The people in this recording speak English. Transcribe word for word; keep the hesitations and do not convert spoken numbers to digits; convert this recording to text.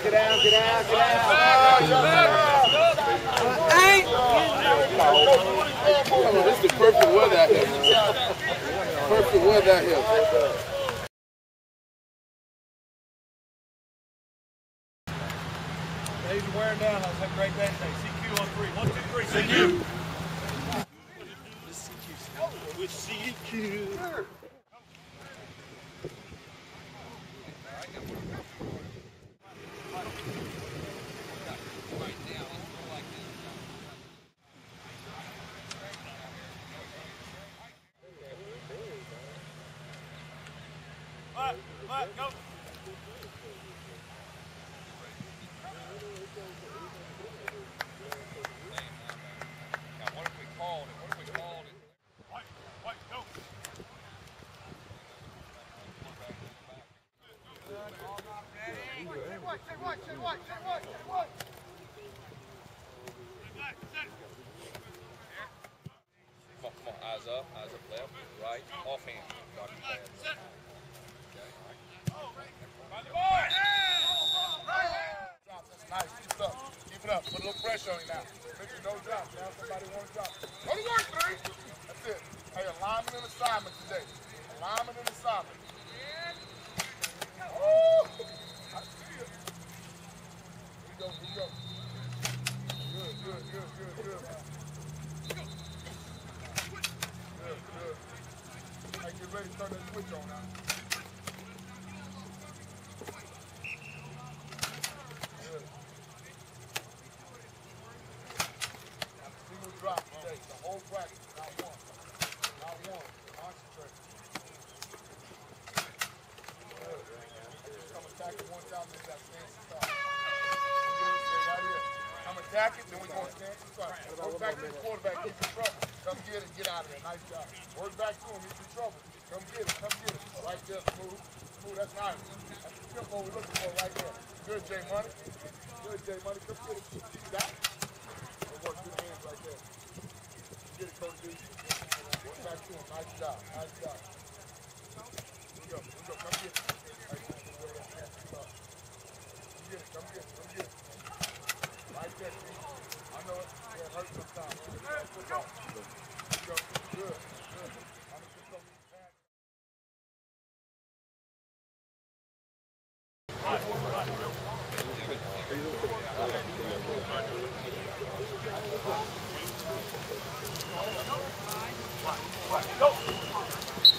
get out, get out, get out. Hey! This is the perfect weather out here. Perfect weather out here. Days are wearing down. Let's have a great day today. C Q on three. One, two, three. C Q. With C Q. Let, let, go. Now, what if we called it? What if we called it? White, white, go. Say what, say what, say what, say what, say what? Come on, come on, eyes up, eyes up left, right, offhand. Set. That's nice. Keep it up. Keep it up. Put a little pressure on you now. Make sure no drop. Now somebody want to drop. Go to work, three. That's it. Hey, alignment and assignment today. Alignment and assignment. Woo! I see you. Here we go. Here we go. Good, good, good, good, good. Good, good. Hey, get ready to turn that switch on now. Drop today, the whole practice, not one. Not one. Concentrate. Good. Just come attack it one time, then that stance and start. Stay right here. Come attack it, then we're going to stance and start. Work back to the quarterback, he's in trouble. Come get it, get out of there. Nice job. Work back to him, he's in trouble. Come get it, come get it. Right there, smooth. Smooth, that's nice. That's the tempo we're looking for right there. Good, J Money. Good, J Money. Come get it. You got it. Work through the hands right there. Get it, Coach D. Work back to him. Nice job. Nice job. Here we go. Here we go. Come get it. Right there. Come get it. Come get it. Come get it. Right there, D. I know it. Yeah, it hurts sometimes. Here we go. Good. Good. I'm just going to pass. Go!